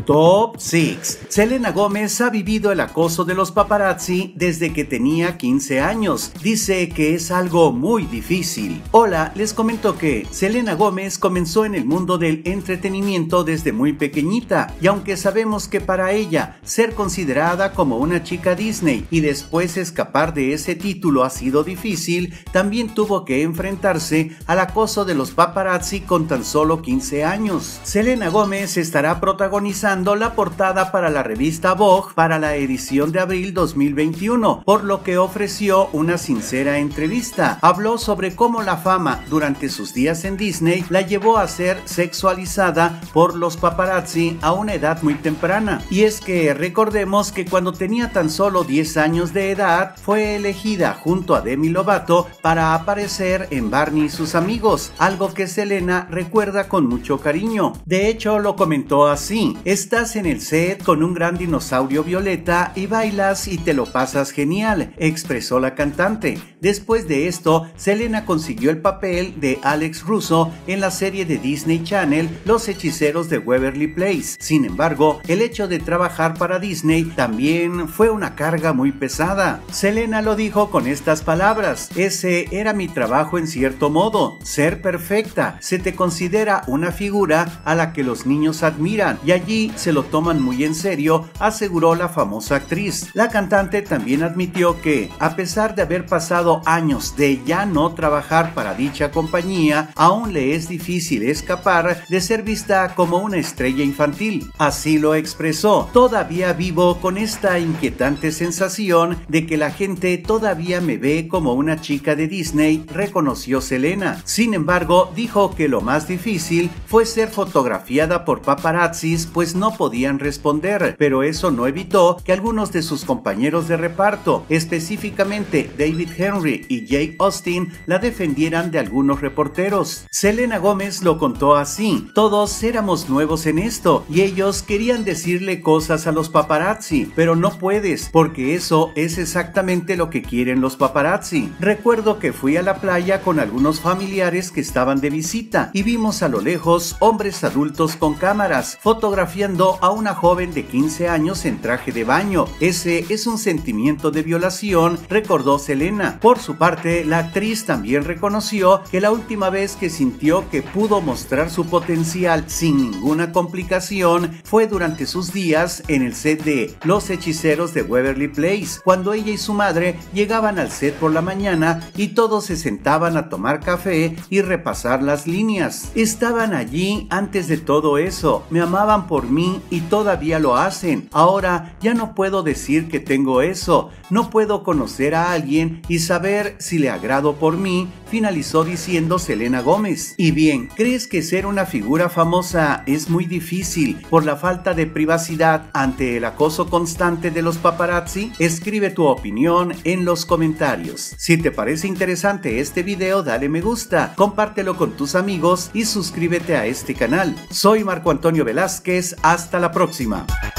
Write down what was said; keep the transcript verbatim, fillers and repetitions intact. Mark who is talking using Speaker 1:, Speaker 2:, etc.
Speaker 1: Top seis. Selena Gómez ha vivido el acoso de los paparazzi desde que tenía quince años. Dice que es algo muy difícil. Hola, les comento que Selena Gómez comenzó en el mundo del entretenimiento desde muy pequeñita, y aunque sabemos que para ella ser considerada como una chica Disney y después escapar de ese título ha sido difícil, también tuvo que enfrentarse al acoso de los paparazzi con tan solo quince años. Selena Gómez estará protagonizando la portada para la revista Vogue para la edición de abril dos mil veintiuno, por lo que ofreció una sincera entrevista. Habló sobre cómo la fama durante sus días en Disney la llevó a ser sexualizada por los paparazzi a una edad muy temprana. Y es que recordemos que cuando tenía tan solo diez años de edad fue elegida junto a Demi Lovato para aparecer en Barney y sus amigos, algo que Selena recuerda con mucho cariño. De hecho, lo comentó así: estás en el set con un gran dinosaurio violeta y bailas y te lo pasas genial, expresó la cantante. Después de esto, Selena consiguió el papel de Alex Russo en la serie de Disney Channel Los Hechiceros de Waverly Place. Sin embargo, el hecho de trabajar para Disney también fue una carga muy pesada. Selena lo dijo con estas palabras: ese era mi trabajo en cierto modo, ser perfecta. Se te considera una figura a la que los niños admiran y allí se lo toman muy en serio, aseguró la famosa actriz. La cantante también admitió que, a pesar de haber pasado años de ya no trabajar para dicha compañía, aún le es difícil escapar de ser vista como una estrella infantil. Así lo expresó: todavía vivo con esta inquietante sensación de que la gente todavía me ve como una chica de Disney, reconoció Selena. Sin embargo, dijo que lo más difícil fue ser fotografiada por paparazzis, pues no podían responder, pero eso no evitó que algunos de sus compañeros de reparto, específicamente David Henry y Jake Austin, la defendieran de algunos reporteros. Selena Gómez lo contó así: todos éramos nuevos en esto y ellos querían decirle cosas a los paparazzi, pero no puedes, porque eso es exactamente lo que quieren los paparazzi. Recuerdo que fui a la playa con algunos familiares que estaban de visita y vimos a lo lejos hombres adultos con cámaras fotografiando a una joven de quince años en traje de baño. Ese es un sentimiento de violación, recordó Selena. Por su parte, la actriz también reconoció que la última vez que sintió que pudo mostrar su potencial sin ninguna complicación fue durante sus días en el set de Los Hechiceros de Waverly Place, cuando ella y su madre llegaban al set por la mañana y todos se sentaban a tomar café y repasar las líneas. Estaban allí antes de todo eso, me amaban por mí y todavía lo hacen. Ahora ya no puedo decir que tengo eso, no puedo conocer a alguien y saber si le agrado por mí, finalizó diciendo Selena Gómez. Y bien, ¿crees que ser una figura famosa es muy difícil por la falta de privacidad ante el acoso constante de los paparazzi? Escribe tu opinión en los comentarios. Si te parece interesante este video, dale me gusta, compártelo con tus amigos y suscríbete a este canal. Soy Marco Antonio Velázquez, hasta la próxima.